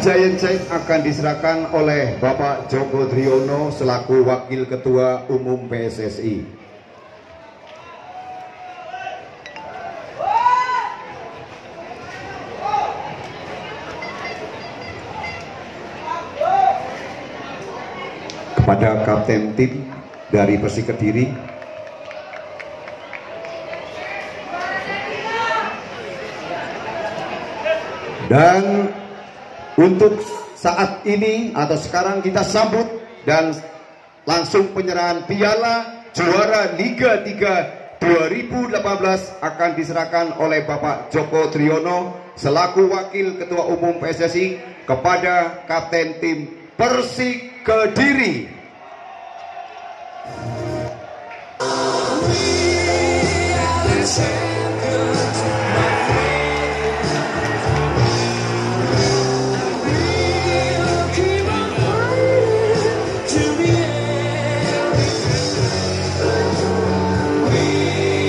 Giant Check akan diserahkan oleh Bapak Joko Driono selaku Wakil Ketua Umum PSSI. Kepada Kapten Tim dari Persik Kediri, dan untuk saat ini atau sekarang kita sambut dan langsung penyerahan piala juara Liga 3 2018 akan diserahkan oleh Bapak Joko Driono selaku Wakil Ketua Umum PSSI kepada Kapten Tim Persik Kediri.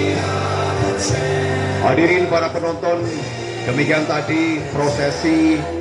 Hadirin para penonton, demikian tadi prosesi